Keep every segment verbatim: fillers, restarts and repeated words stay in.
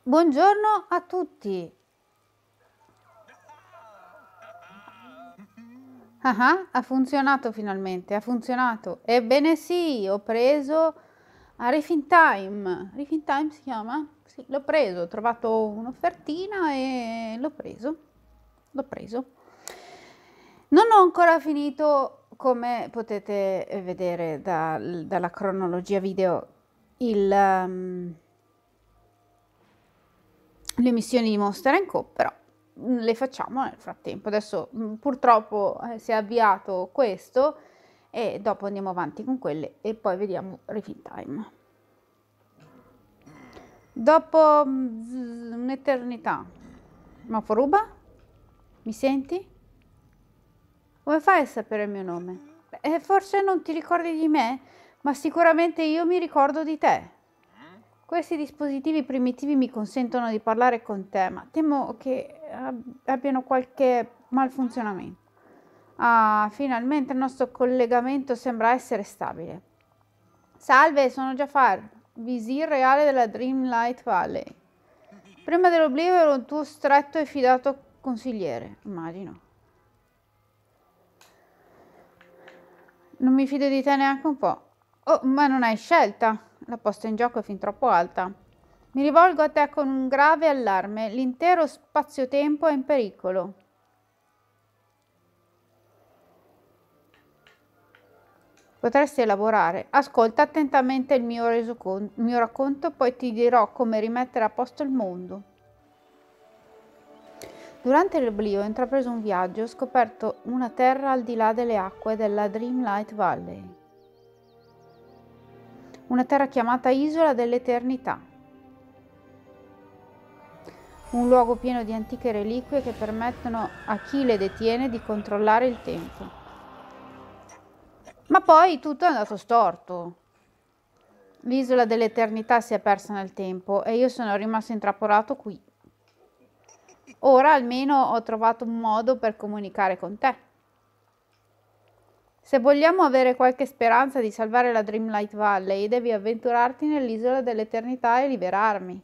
Buongiorno a tutti. Ah, ah, ha funzionato finalmente, ha funzionato. Ebbene sì, ho preso a Riffin Time. Riffin Time si chiama? Sì, l'ho preso, ho trovato un'offertina e l'ho preso. L'ho preso. Non ho ancora finito, come potete vedere da- dalla cronologia video, il, um, le missioni di Monster and Co, però mh, le facciamo nel frattempo. Adesso mh, purtroppo eh, si è avviato questo e dopo andiamo avanti con quelle e poi vediamo Refill Time. Dopo un'eternità. Ma Foruba? Mi senti? Come fai a sapere il mio nome? Eh, forse non ti ricordi di me, ma sicuramente io mi ricordo di te. Questi dispositivi primitivi mi consentono di parlare con te, ma temo che abbiano qualche malfunzionamento. Ah, finalmente il nostro collegamento sembra essere stabile. Salve, sono Jafar, visir reale della Dreamlight Valley. Prima dell'oblio ero un tuo stretto e fidato consigliere, immagino. Non mi fido di te neanche un po'. Oh, ma non hai scelta. La posta in gioco è fin troppo alta. Mi rivolgo a te con un grave allarme. L'intero spazio-tempo è in pericolo. Potresti elaborare. Ascolta attentamente il mio, resoconto, il mio racconto, poi ti dirò come rimettere a posto il mondo. Durante l'oblio ho intrapreso un viaggio e ho scoperto una terra al di là delle acque della Dreamlight Valley. Una terra chiamata Isola dell'Eternità. Un luogo pieno di antiche reliquie che permettono a chi le detiene di controllare il tempo. Ma poi tutto è andato storto. L'isola dell'Eternità si è persa nel tempo e io sono rimasto intrappolato qui. Ora almeno ho trovato un modo per comunicare con te. Se vogliamo avere qualche speranza di salvare la Dreamlight Valley, devi avventurarti nell'isola dell'Eternità e liberarmi.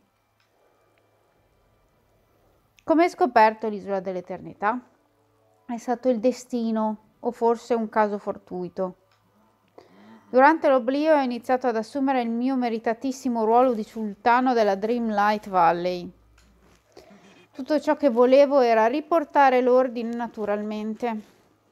Come hai scoperto l'isola dell'Eternità? È stato il destino o forse un caso fortuito. Durante l'oblio ho iniziato ad assumere il mio meritatissimo ruolo di sultano della Dreamlight Valley. Tutto ciò che volevo era riportare l'ordine naturalmente.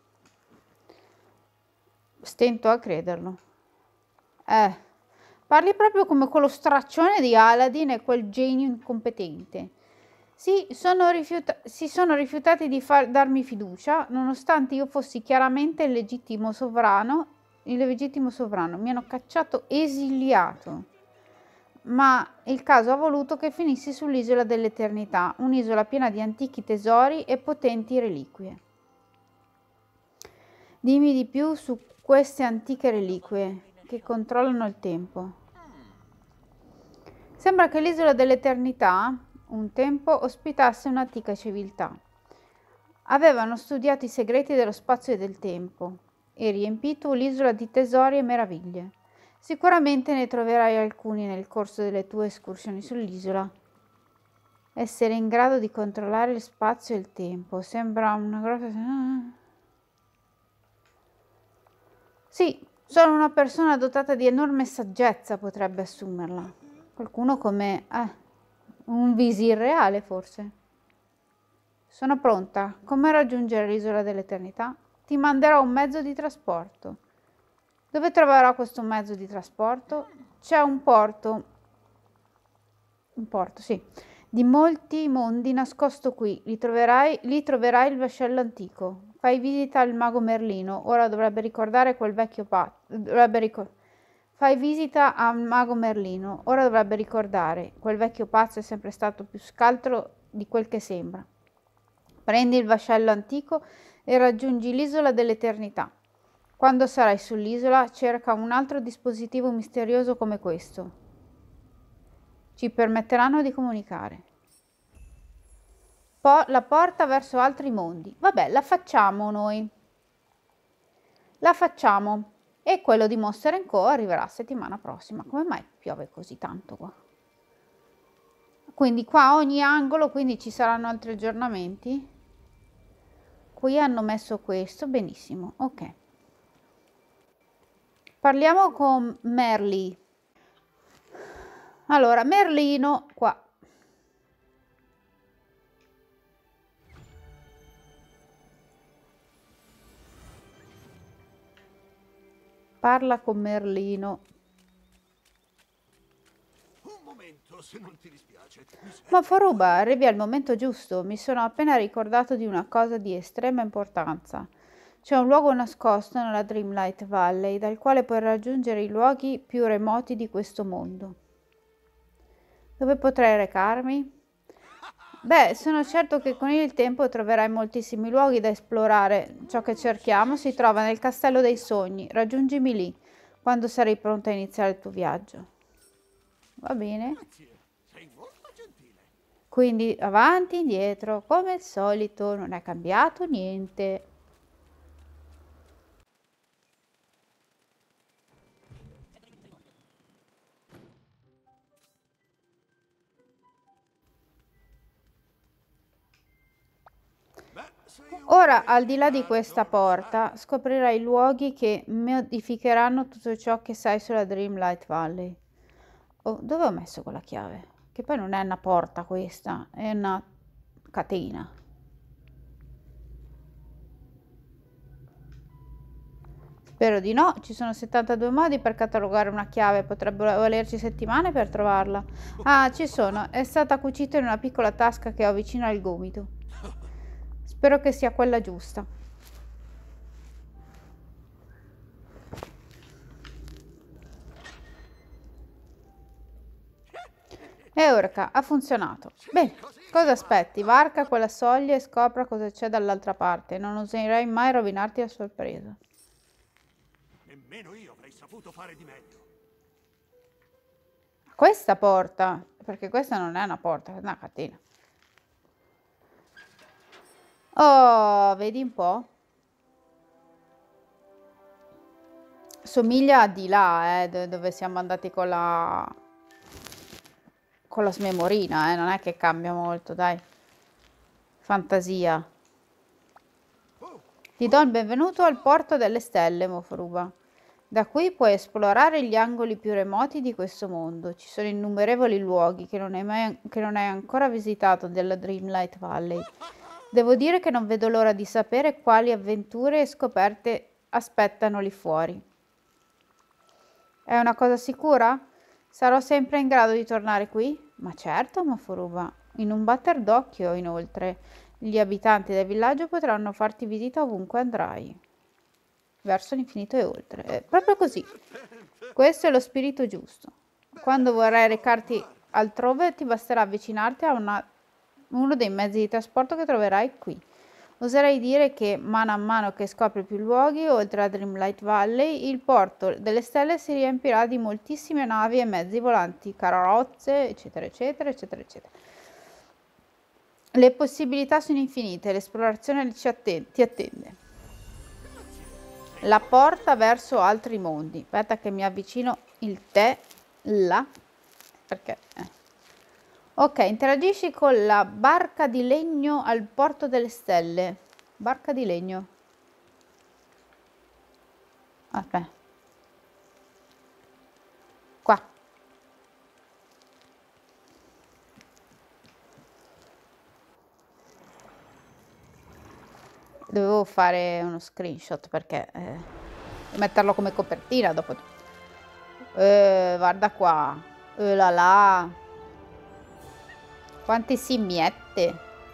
Stento a crederlo. Eh, parli proprio come quello straccione di Aladdin e quel genio incompetente. Si sono, rifiuta- si sono rifiutati di far- darmi fiducia, nonostante io fossi chiaramente il legittimo sovrano. Il legittimo sovrano mi hanno cacciato esiliato. Ma il caso ha voluto che finissi sull'isola dell'Eternità, un'isola piena di antichi tesori e potenti reliquie. Dimmi di più su queste antiche reliquie che controllano il tempo. Sembra che l'isola dell'Eternità un tempo ospitasse un'antica civiltà. Avevano studiato i segreti dello spazio e del tempo e riempito l'isola di tesori e meraviglie. Sicuramente ne troverai alcuni nel corso delle tue escursioni sull'isola. Essere in grado di controllare lo spazio e il tempo sembra una grossa... Sì, solo una persona dotata di enorme saggezza potrebbe assumerla. Qualcuno come... Eh, un visir reale, forse. Sono pronta. Come raggiungere l'isola dell'Eternità? Ti manderò un mezzo di trasporto. Dove troverò questo mezzo di trasporto? C'è un porto, un porto, sì, di molti mondi nascosto qui. Lì troverai, lì troverai il vascello antico. Fai visita al mago Merlino. Ora dovrebbe ricordare quel vecchio patto. Dovrebbe ricordare. Fai visita al mago Merlino. Ora dovrebbe ricordare. Quel vecchio pazzo è sempre stato più scaltro di quel che sembra. Prendi il vascello antico e raggiungi l'isola dell'Eternità. Quando sarai sull'isola, cerca un altro dispositivo misterioso come questo. Ci permetteranno di comunicare. Po- la porta verso altri mondi. Vabbè, la facciamo noi. La facciamo. E quello di Monster and Co arriverà settimana prossima. Come mai piove così tanto qua? Quindi qua ogni angolo, quindi ci saranno altri aggiornamenti. Qui hanno messo questo, benissimo, ok. Parliamo con Merli. Allora, Merlino qua. Parla con Merlino. Un momento, se non ti dispiace. Ma Foruba, arrivi al momento giusto. Mi sono appena ricordato di una cosa di estrema importanza. C'è un luogo nascosto nella Dreamlight Valley dal quale puoi raggiungere i luoghi più remoti di questo mondo. Dove potrei recarmi? Beh, sono certo che con il tempo troverai moltissimi luoghi da esplorare. Ciò che cerchiamo si trova nel Castello dei Sogni. Raggiungimi lì, quando sarai pronta a iniziare il tuo viaggio. Va bene? Grazie, sei molto gentile. Quindi avanti, indietro, come al solito, non è cambiato niente. Ora, al di là di questa porta, scoprirai luoghi che modificheranno tutto ciò che sai sulla Dreamlight Valley. Oh, dove ho messo quella chiave? Che poi non è una porta questa, è una catena. Spero di no, ci sono settantadue modi per catalogare una chiave, potrebbero volerci settimane per trovarla. Ah, ci sono, è stata cucita in una piccola tasca che ho vicino al gomito. Spero che sia quella giusta. E Orca, ha funzionato. Bene, cosa aspetti? Varca quella soglia e scopra cosa c'è dall'altra parte. Non oserei mai rovinarti la sorpresa. Nemmeno io avrei saputo fare di meglio. Questa porta, perché questa non è una porta, è una catena. Oh, vedi un po'? Somiglia a di là, eh, dove siamo andati con la con la smemorina, eh, non è che cambia molto, dai. Fantasia. Ti do il benvenuto al Porto delle Stelle, Moforuba. Da qui puoi esplorare gli angoli più remoti di questo mondo. Ci sono innumerevoli luoghi che non hai, mai, che non hai ancora visitato della Dreamlight Valley. Devo dire che non vedo l'ora di sapere quali avventure e scoperte aspettano lì fuori. È una cosa sicura? Sarò sempre in grado di tornare qui? Ma certo, Moforuba. In un batter d'occhio, inoltre, gli abitanti del villaggio potranno farti visita ovunque andrai. Verso l'infinito e oltre. È proprio così. Questo è lo spirito giusto. Quando vorrai recarti altrove, ti basterà avvicinarti a una, uno dei mezzi di trasporto che troverai qui. Oserei dire che mano a mano che scopri più luoghi, oltre a Dreamlight Valley, il porto delle stelle si riempirà di moltissime navi e mezzi volanti, carrozze, eccetera, eccetera, eccetera, eccetera. Le possibilità sono infinite, l'esplorazione ci attende, ti attende. La porta verso altri mondi. Aspetta che mi avvicino il tè là, perché... Eh. Ok, interagisci con la barca di legno al porto delle stelle. Barca di legno. Aspetta. Qua. Dovevo fare uno screenshot perché eh, metterlo come copertina dopo. Eh, guarda qua. Eh, là là. Quante simmiette.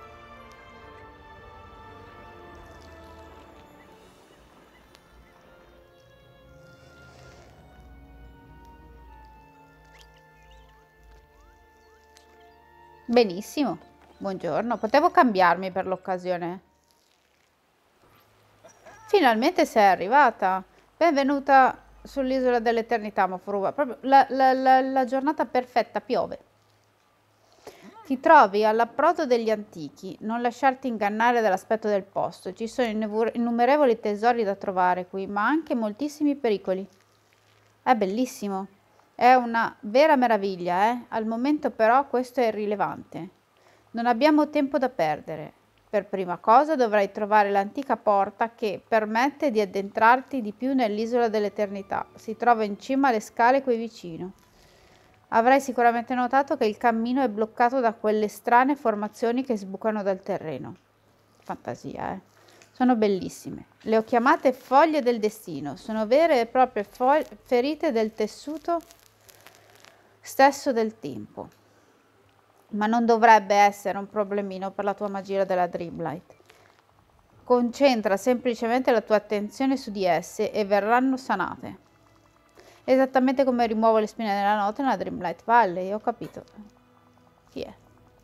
Benissimo. Buongiorno. Potevo cambiarmi per l'occasione. Finalmente sei arrivata. Benvenuta sull'isola dell'eternità, Moforuba. Proprio la, la, la, la giornata perfetta, piove. Ti trovi all'approdo degli antichi, non lasciarti ingannare dall'aspetto del posto. Ci sono innumerevoli tesori da trovare qui, ma anche moltissimi pericoli. È bellissimo. È una vera meraviglia, eh? Al momento però questo è irrilevante. Non abbiamo tempo da perdere. Per prima cosa dovrai trovare l'antica porta che permette di addentrarti di più nell'isola dell'eternità. Si trova in cima alle scale qui vicino. Avrai sicuramente notato che il cammino è bloccato da quelle strane formazioni che sbucano dal terreno. Fantasia, eh? Sono bellissime. Le ho chiamate foglie del destino. Sono vere e proprie ferite del tessuto stesso del tempo. Ma non dovrebbe essere un problemino per la tua magia della Dreamlight. Concentra semplicemente la tua attenzione su di esse e verranno sanate. Esattamente come rimuovo le spine della notte nella Dreamlight Valley, ho capito. Chi è?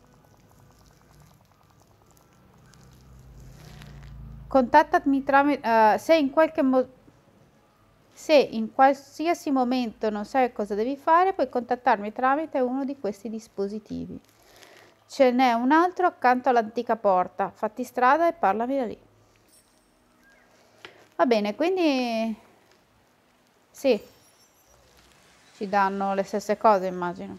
Contattami tramite... Uh, se in qualche modo... Se in qualsiasi momento non sai cosa devi fare, puoi contattarmi tramite uno di questi dispositivi. Ce n'è un altro accanto all'antica porta. Fatti strada e parlami da lì. Va bene, quindi... Sì. Ci danno le stesse cose, immagino.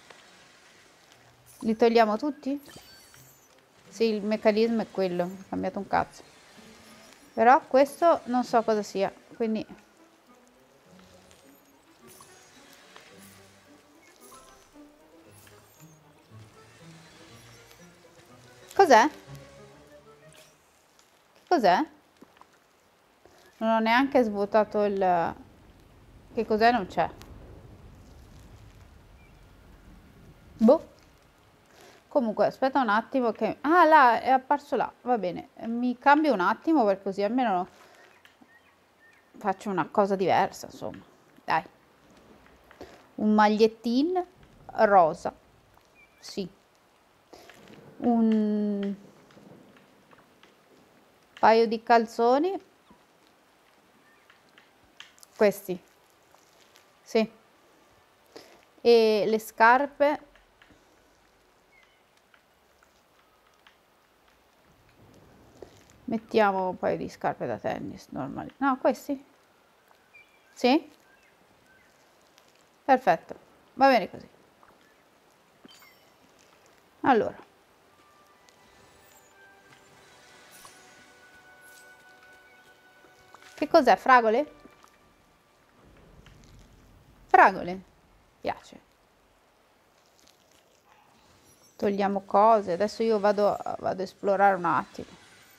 Li togliamo tutti? Sì, il meccanismo è quello. Ho cambiato un cazzo. Però questo non so cosa sia, quindi... Cos'è? Cos'è? Non ho neanche svuotato il... Che cos'è? Non c'è. Boh. Comunque, aspetta un attimo che... Ah, là, è apparso là. Va bene. Mi cambio un attimo per così almeno faccio una cosa diversa, insomma. Dai. Un magliettin rosa. Sì. Un paio di calzoni. Questi. Sì. E le scarpe. Mettiamo un paio di scarpe da tennis normali. No, questi? Sì? Perfetto. Va bene così. Allora. Che cos'è? Fragole? Fragole. Piace. Togliamo cose. Adesso io vado, vado a esplorare un attimo.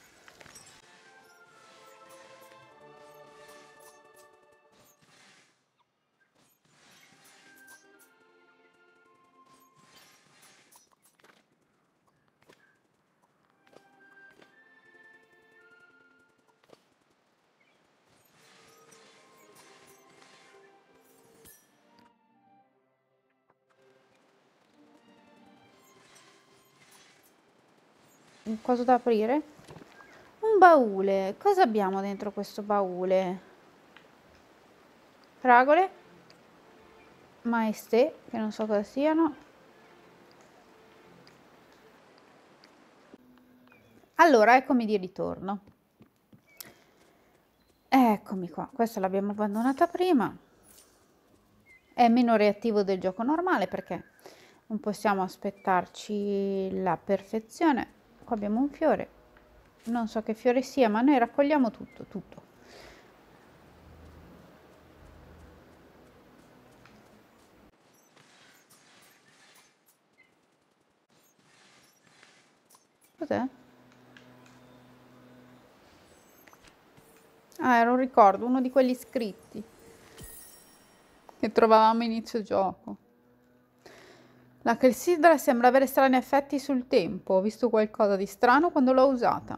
Cosa da aprire? Un baule. Cosa abbiamo dentro questo baule? Fragole? Maestè, che non so cosa siano. Allora, eccomi di ritorno. Eccomi qua. Questa l'abbiamo abbandonata prima. È meno reattivo del gioco normale perché non possiamo aspettarci la perfezione. Qua abbiamo un fiore, non so che fiore sia, ma noi raccogliamo tutto, tutto. Cos'è? Ah, era un ricordo, uno di quelli scritti che trovavamo inizio gioco. La clessidra sembra avere strani effetti sul tempo. Ho visto qualcosa di strano quando l'ho usata.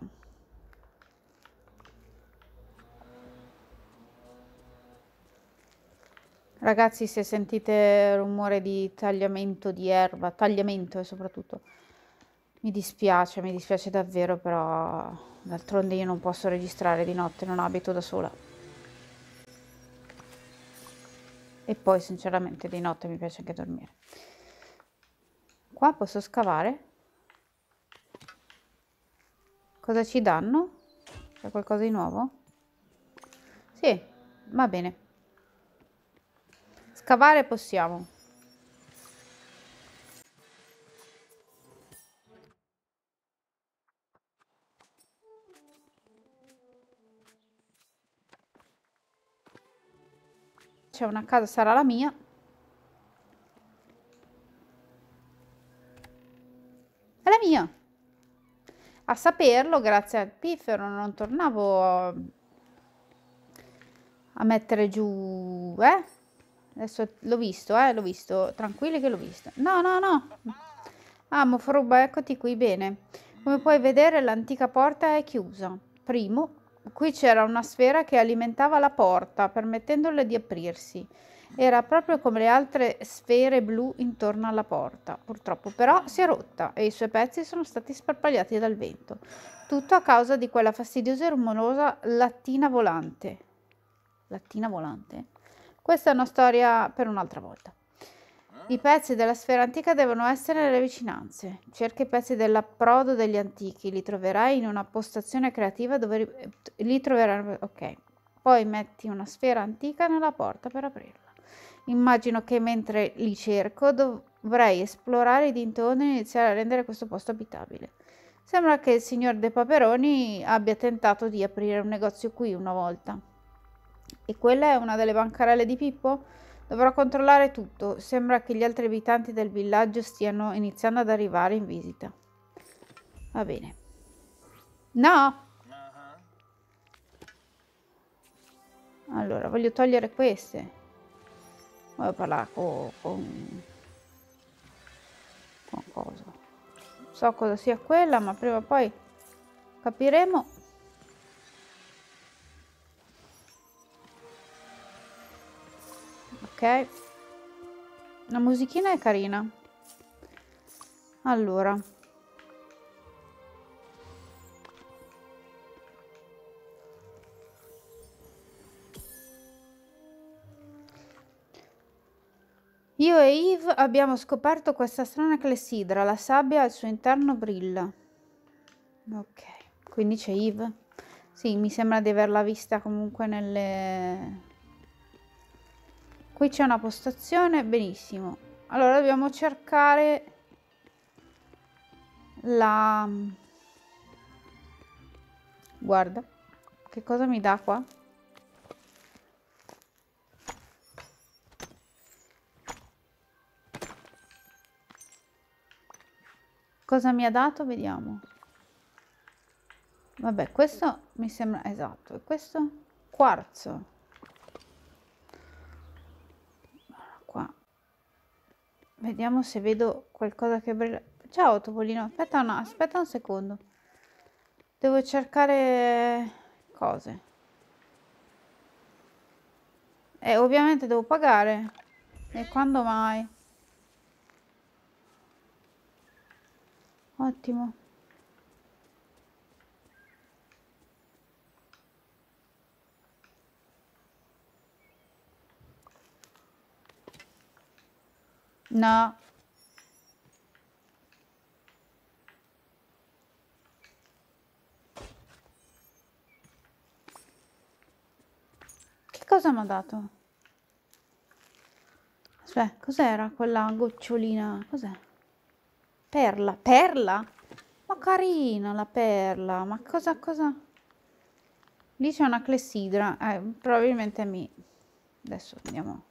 Ragazzi, se sentite rumore di tagliamento di erba, tagliamento e soprattutto, mi dispiace, mi dispiace davvero, però d'altronde io non posso registrare di notte, non abito da sola. E poi, sinceramente, di notte mi piace anche dormire. Qua posso scavare? Cosa ci danno? C'è qualcosa di nuovo? Sì, va bene. Scavare possiamo. C'è una casa, sarà la mia. È la mia. A saperlo, grazie al piffero, non tornavo a mettere giù, eh? Adesso l'ho visto, eh? L'ho visto. Tranquilli che l'ho visto. No, no, no. Ah, Moforuba, eccoti qui, bene. Come puoi vedere, l'antica porta è chiusa. Primo, qui c'era una sfera che alimentava la porta, permettendole di aprirsi. Era proprio come le altre sfere blu intorno alla porta. Purtroppo però si è rotta e i suoi pezzi sono stati sparpagliati dal vento. Tutto a causa di quella fastidiosa e rumorosa lattina volante. Lattina volante? Questa è una storia per un'altra volta. I pezzi della sfera antica devono essere nelle vicinanze. Cerca i pezzi dell'approdo degli antichi. Li troverai in una postazione creativa dove li troverai. Ok. Poi metti una sfera antica nella porta per aprirla. Immagino che mentre li cerco dovrei esplorare i dintorni e iniziare a rendere questo posto abitabile. Sembra che il signor De Paperoni abbia tentato di aprire un negozio qui una volta. E quella è una delle bancarelle di Pippo? Dovrò controllare tutto. Sembra che gli altri abitanti del villaggio stiano iniziando ad arrivare in visita. Va bene. No! Allora, voglio togliere queste. Voglio parlare con, con, con cosa. So cosa sia quella, ma prima o poi capiremo. Ok. La musichina è carina. Allora. Io e Yves abbiamo scoperto questa strana clessidra, la sabbia al suo interno brilla. Ok, quindi c'è Yves. Sì, mi sembra di averla vista comunque nelle... Qui c'è una postazione, benissimo. Allora dobbiamo cercare la... Guarda, che cosa mi dà qua? Cosa mi ha dato? Vediamo. Vabbè, questo mi sembra esatto. E questo? Quarzo. Qua. Vediamo se vedo qualcosa che brilla. Ciao Topolino, aspetta, no, aspetta un secondo. Devo cercare cose. E ovviamente devo pagare. E quando mai? Ottimo. No. Che cosa mi ha dato? Aspetta, cos'era quella gocciolina? Cos'è? Perla. Perla? Ma carina la perla. Ma cosa, cosa? Lì c'è una clessidra. Eh, probabilmente mi... Adesso andiamo.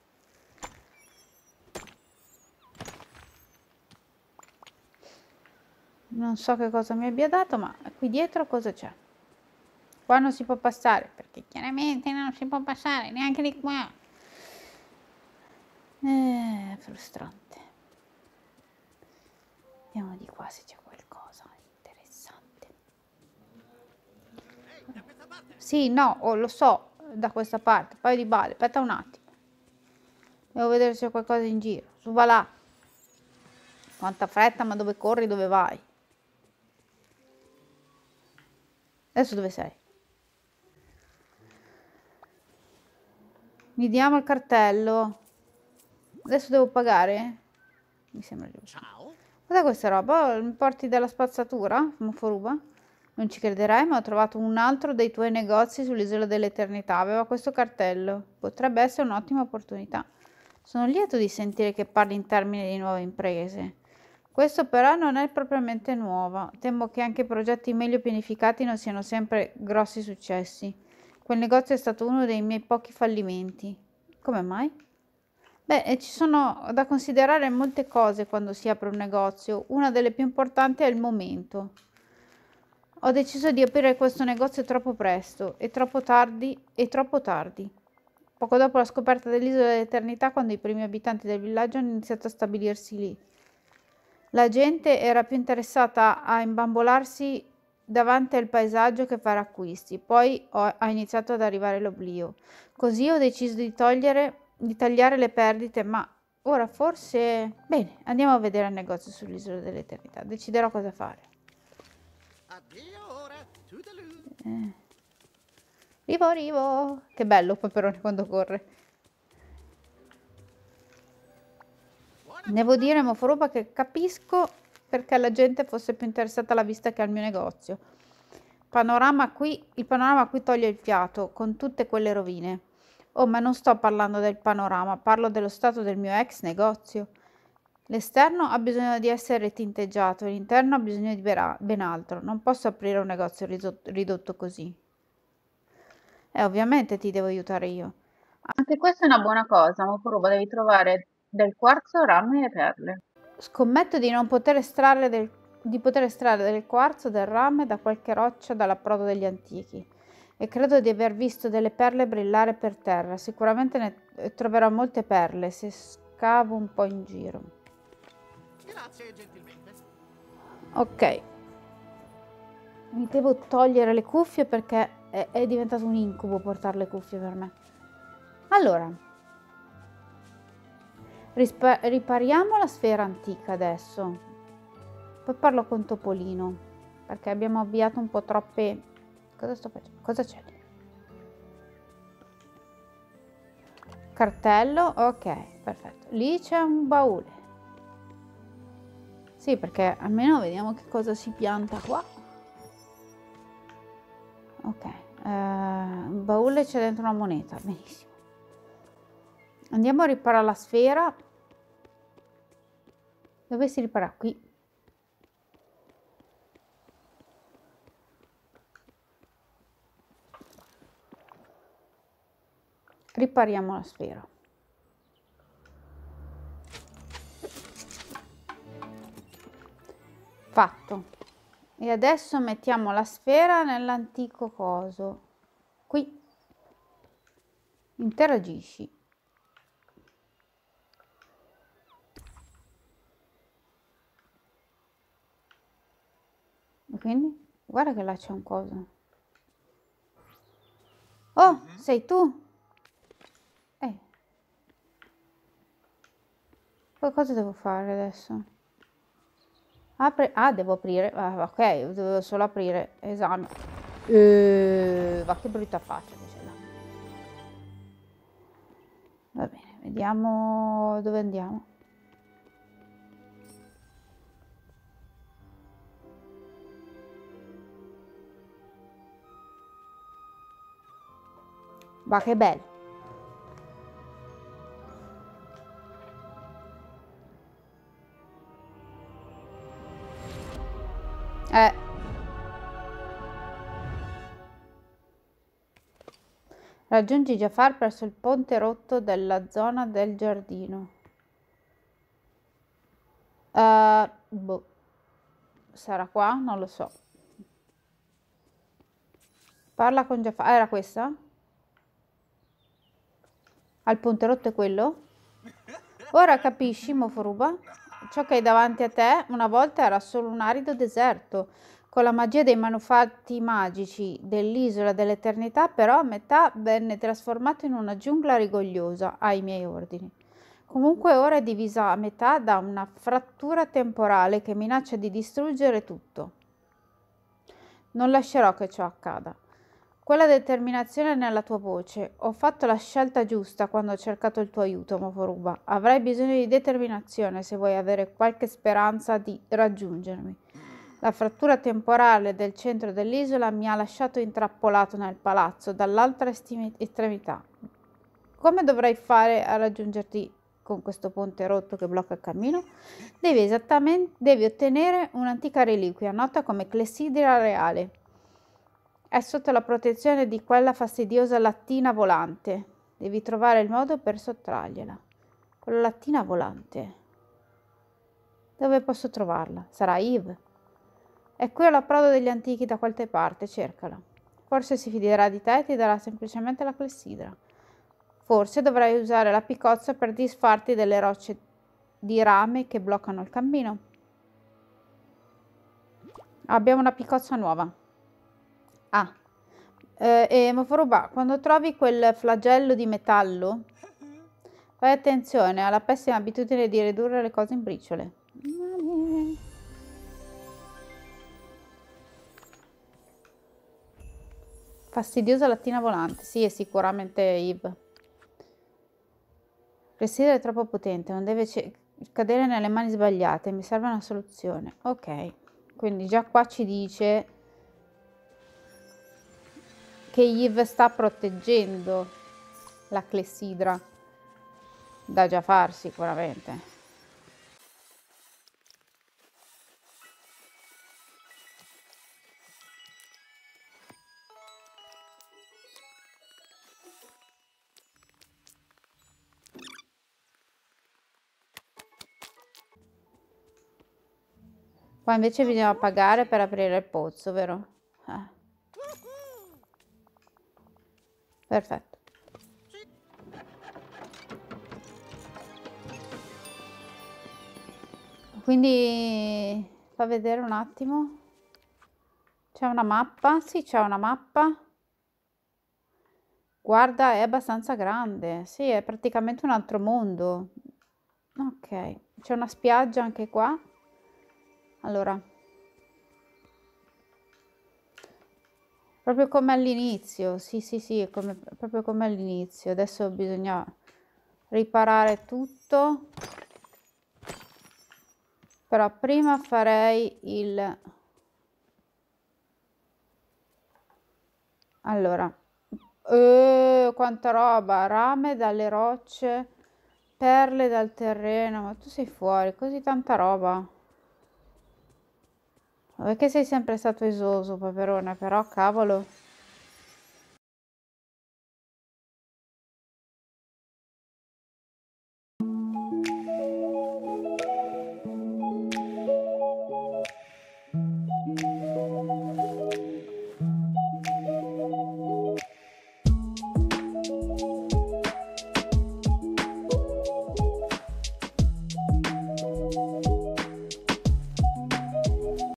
Non so che cosa mi abbia dato, ma qui dietro cosa c'è? Qua non si può passare, perché chiaramente non si può passare, neanche di qua. È frustrante. Andiamo di qua se c'è qualcosa interessante. Sì, no, oh, lo so, da questa parte. Poi di balle, aspetta un attimo. Devo vedere se c'è qualcosa in giro. Su, va là. Quanta fretta, ma dove corri, dove vai? Adesso dove sei? Mi diamo il cartello. Adesso devo pagare? Mi sembra giusto. Ciao. Cos'è questa roba? Mi porti della spazzatura? Moforuba? Non ci crederai, ma ho trovato un altro dei tuoi negozi sull'isola dell'eternità. Aveva questo cartello. Potrebbe essere un'ottima opportunità. Sono lieto di sentire che parli in termini di nuove imprese. Questo però non è propriamente nuovo. Temo che anche i progetti meglio pianificati non siano sempre grossi successi. Quel negozio è stato uno dei miei pochi fallimenti. Come mai? Beh, e ci sono da considerare molte cose quando si apre un negozio. Una delle più importanti è il momento. Ho deciso di aprire questo negozio troppo presto e troppo tardi e troppo tardi. Poco dopo la scoperta dell'isola dell'Eternità, quando i primi abitanti del villaggio hanno iniziato a stabilirsi lì. La gente era più interessata a imbambolarsi davanti al paesaggio che fare acquisti. Poi ho- ha iniziato ad arrivare l'oblio. Così ho deciso di togliere, di tagliare le perdite, ma ora forse... Bene, andiamo a vedere il negozio sull'isola dell'Eternità. Deciderò cosa fare. Addio ora, toodaloo. Eh. Arrivo, arrivo. Che bello Paperone quando corre. Devo dire, Moforuba, che capisco perché la gente fosse più interessata alla vista che al mio negozio. Panorama qui, il panorama qui toglie il fiato, con tutte quelle rovine. Oh, ma non sto parlando del panorama, parlo dello stato del mio ex negozio. L'esterno ha bisogno di essere tinteggiato, l'interno ha bisogno di vera- ben altro. Non posso aprire un negozio ridotto, ridotto così. E ovviamente ti devo aiutare io. Anche questa è una buona cosa, ma Furuba devi trovare del quarzo, rame e perle. Scommetto di non poter estrarre del, di poter estrarre del quarzo, del rame, da qualche roccia, dall'approdo degli antichi. E credo di aver visto delle perle brillare per terra. Sicuramente ne troverò molte perle se scavo un po' in giro. Grazie, gentilmente. Ok. Mi devo togliere le cuffie perché è, è diventato un incubo portare le cuffie per me. Allora, rispa- ripariamo la sfera antica adesso. Poi parlo con Topolino, perché abbiamo avviato un po' troppe... Cosa sto facendo? Cosa c'è? Cartello, ok, perfetto. Lì c'è un baule. Sì, perché almeno vediamo che cosa si pianta qua. Ok, eh, un baule, c'è dentro una moneta, benissimo. Andiamo a riparare la sfera. Dove si ripara? Qui. Ripariamo la sfera. Fatto. E adesso mettiamo la sfera nell'antico coso. Qui. Interagisci. E quindi? Guarda che là c'è un coso. Oh, sei tu? Eh. Poi cosa devo fare adesso? Apri. Ah, devo aprire. Ah, ok, dovevo solo aprire. Esame. Eh, va che brutta faccia che ce l'ha. Va bene, vediamo dove andiamo. Va che bello. Eh. Raggiungi Jafar presso il ponte rotto della zona del giardino. Uh, boh. Sarà qua? Non lo so. Parla con Jafar. Ah, era questa? Al ponte rotto è quello? Ora capisci, Moforuba? Ciò che hai davanti a te una volta era solo un arido deserto. Con la magia dei manufatti magici dell'isola dell'Eternità, però, a metà venne trasformato in una giungla rigogliosa ai miei ordini. Comunque ora è divisa a metà da una frattura temporale che minaccia di distruggere tutto. Non lascerò che ciò accada. Quella determinazione è nella tua voce. Ho fatto la scelta giusta quando ho cercato il tuo aiuto, Moforuba. Avrai bisogno di determinazione se vuoi avere qualche speranza di raggiungermi. La frattura temporale del centro dell'isola mi ha lasciato intrappolato nel palazzo dall'altra estremità. Come dovrei fare a raggiungerti con questo ponte rotto che blocca il cammino. Devi esattamente devi ottenere un'antica reliquia nota come clessidra reale. È sotto la protezione di quella fastidiosa lattina volante. Devi trovare il modo per sottrargliela. Quella lattina volante. Dove posso trovarla? Sarà Eve. È qui all'approdo degli antichi da qualche parte, cercala. Forse si fiderà di te e ti darà semplicemente la clessidra. Forse dovrai usare la piccozza per disfarti delle rocce di rame che bloccano il cammino. Abbiamo una piccozza nuova. Ah, eh, e Moforuba, quando trovi quel flagello di metallo, fai attenzione alla pessima abitudine di ridurre le cose in briciole. Fastidiosa lattina volante. Sì, è sicuramente Eve. Clessidra è troppo potente, non deve cadere nelle mani sbagliate. Mi serve una soluzione. Ok, quindi già qua ci dice che Eve sta proteggendo la clessidra. Da già far sicuramente. Qua invece bisogna pagare per aprire il pozzo, vero? Eh. Perfetto. Quindi fa vedere un attimo. C'è una mappa? Sì, c'è una mappa. Guarda, è abbastanza grande. Sì, è praticamente un altro mondo. Ok, c'è una spiaggia anche qua. Allora, proprio come all'inizio, sì, sì, sì, come, proprio come all'inizio. Adesso bisogna riparare tutto. Però prima farei il... Allora, eh, quanta roba, rame dalle rocce, perle dal terreno, ma tu sei fuori, così tanta roba. Perché sei sempre stato esoso, Paperone, però cavolo.